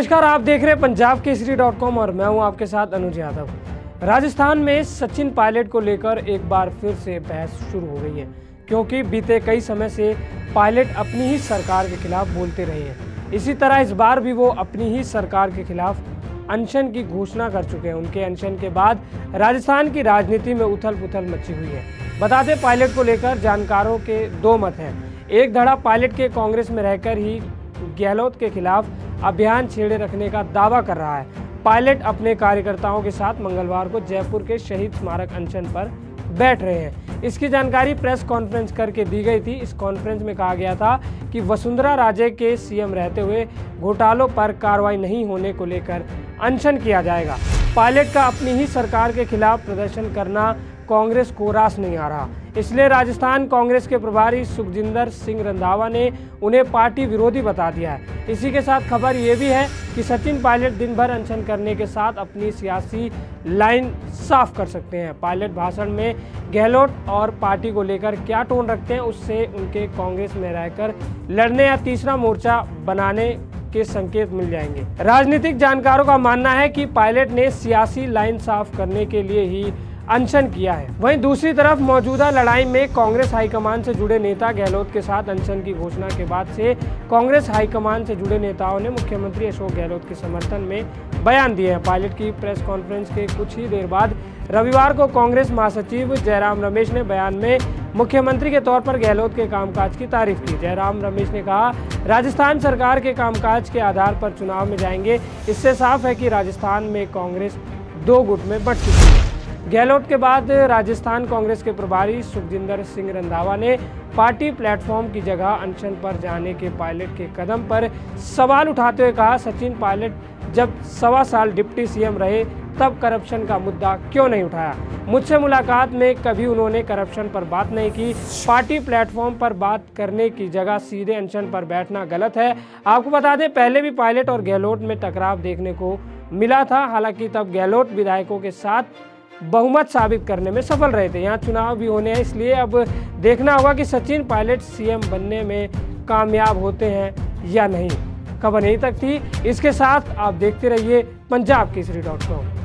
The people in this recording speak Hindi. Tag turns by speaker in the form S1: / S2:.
S1: नमस्कार, आप देख रहे हैं पंजाब केसरी.com और मैं हूं आपके साथ अनुज यादव। राजस्थान में सचिन पायलट को लेकर एक बार फिर से बहस शुरू हो गई है, क्योंकि बीते कई समय से पायलट अपनी ही सरकार के खिलाफ बोलते रहे हैं। इसी तरह इस बार भी वो अपनी ही सरकार के खिलाफ अनशन की घोषणा कर चुके हैं। उनके अनशन के बाद राजस्थान की राजनीति में उथल पुथल मची हुई है। बता दें, पायलट को लेकर जानकारों के दो मत हैं। एक धड़ा पायलट के कांग्रेस में रहकर ही गहलोत के खिलाफ अभियान छेड़े रखने का दावा कर रहा है। पायलट अपने कार्यकर्ताओं के साथ मंगलवार को जयपुर के शहीद स्मारक अनशन पर बैठ रहे हैं। इसकी जानकारी प्रेस कॉन्फ्रेंस करके दी गई थी। इस कॉन्फ्रेंस में कहा गया था कि वसुंधरा राजे के सीएम रहते हुए घोटालों पर कार्रवाई नहीं होने को लेकर अनशन किया जाएगा। पायलट का अपनी ही सरकार के खिलाफ प्रदर्शन करना कांग्रेस को रास नहीं आ रहा, इसलिए राजस्थान कांग्रेस के प्रभारी सुखजिंदर सिंह रंधावा ने उन्हें पार्टी विरोधी बता दिया है। इसी के साथ खबर ये भी है कि सचिन पायलट दिन भर अनशन करने के साथ अपनी सियासी लाइन साफ कर सकते हैं। पायलट भाषण में गहलोत और पार्टी को लेकर क्या टोन रखते हैं, उससे उनके कांग्रेस में रहकर लड़ने या तीसरा मोर्चा बनाने के संकेत मिल जाएंगे। राजनीतिक जानकारों का मानना है कि पायलट ने सियासी लाइन साफ करने के लिए ही अनशन किया है। वहीं दूसरी तरफ मौजूदा लड़ाई में कांग्रेस हाईकमान से जुड़े नेता गहलोत के साथ अनशन की घोषणा के बाद से कांग्रेस हाईकमान से जुड़े नेताओं ने मुख्यमंत्री अशोक गहलोत के समर्थन में बयान दिए हैं। पायलट की प्रेस कॉन्फ्रेंस के कुछ ही देर बाद रविवार को कांग्रेस महासचिव जयराम रमेश ने बयान में मुख्यमंत्री के तौर पर गहलोत के कामकाज की तारीफ की। जयराम रमेश ने कहा, राजस्थान सरकार के कामकाज के आधार पर चुनाव में जाएंगे। इससे साफ है कि राजस्थान में कांग्रेस दो गुट में बंट चुकी है। गहलोत के बाद राजस्थान कांग्रेस के प्रभारी सुखजिंदर सिंह रंधावा ने पार्टी प्लेटफॉर्म की जगह अनशन पर जाने के पायलट के कदम पर सवाल उठाते हुए कहा, सचिन पायलट जब 1.25 साल डिप्टी सीएम रहे तब करप्शन का मुद्दा क्यों नहीं उठाया? मुझसे मुलाकात में कभी उन्होंने करप्शन पर बात नहीं की। पार्टी प्लेटफॉर्म पर बात करने की जगह सीधे अनशन पर बैठना गलत है। आपको बता दें, पहले भी पायलट और गहलोत में टकराव देखने को मिला था। हालांकि तब गहलोत विधायकों के साथ बहुमत साबित करने में सफल रहे थे। यहाँ चुनाव भी होने हैं, इसलिए अब देखना होगा कि सचिन पायलट सीएम बनने में कामयाब होते हैं या नहीं। खबर यहीं तक थी। इसके साथ आप देखते रहिए पंजाब केसरी.com।